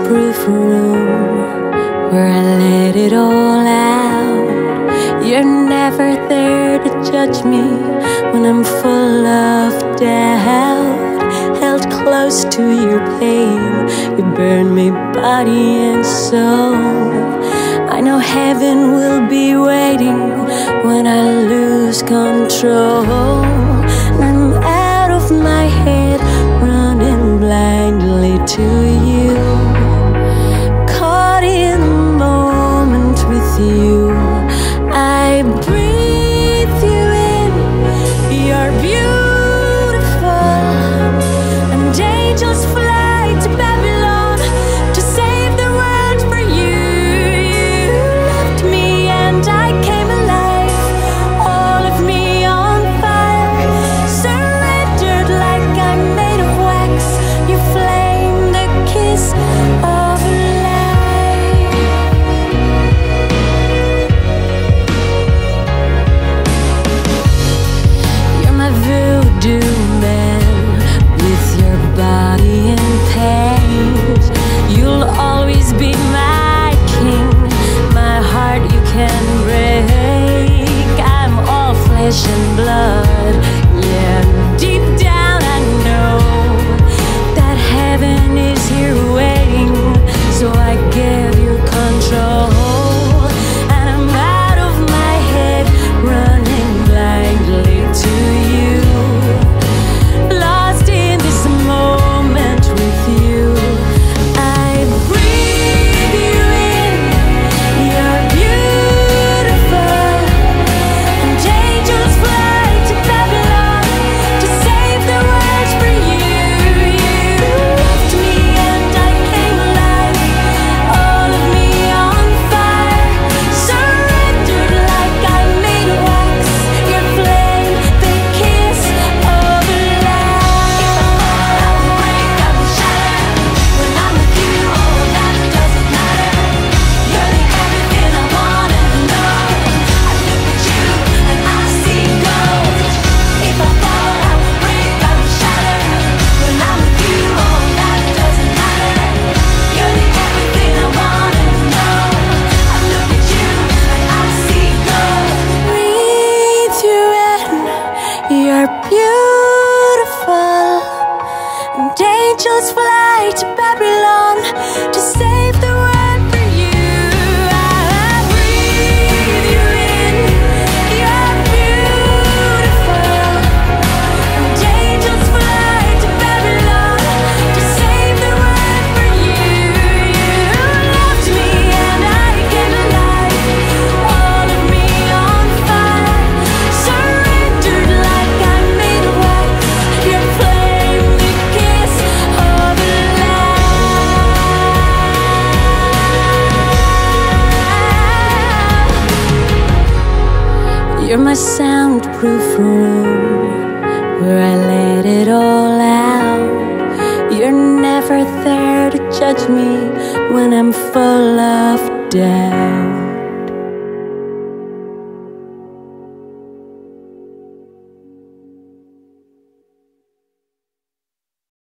soundproof room where I let it all out. You're never there to judge me when I'm full of doubt. Held close to your pain, you burn me body and soul. I know heaven will be waiting when I lose control. And I'm out of my head, running blindly to you, caught in the moment with you. I breathe you in, you're beautiful, and angels fly to Babylon to save the world for you. You left me and I came alive, all of me on fire, surrendered like I'm made of wax. You flame, the kiss of life. You're my voodoo man with your body in paint. You'll always be my king, my heart you can break. I'm all flesh and blood, yeah, deep down I know that heaven is here waiting, so I give you control. And I'm out of my head, running blindly to you, lost in this moment with you. I breathe you in, you're beautiful, and angels fly to Babylon to save the world for you. You left me and I came alive, all of me on fire, surrendered like I'm made of wax. Your flame, the kiss of life. I'll break, I will shatter. When I'm with you, oh, that doesn't matter. You're the everything I wanna know. I look at you and I see gold. If I fall, I will break, I will shatter. When I'm with you, oh, that doesn't matter. You're the everything I wanna know. I look at you and I see gold. Breathe you in, you're beautiful, and angels fly to Babylon to save the world for you. I breathe you in, you're beautiful, and angels fly to Babylon to save the world for you. You left me and I came alive, all of me on fire, surrendered like I'm made of wax. Your flame, the kiss of life. You're my soundproof room where I let it all out. You're never there to judge me when I'm full of doubt.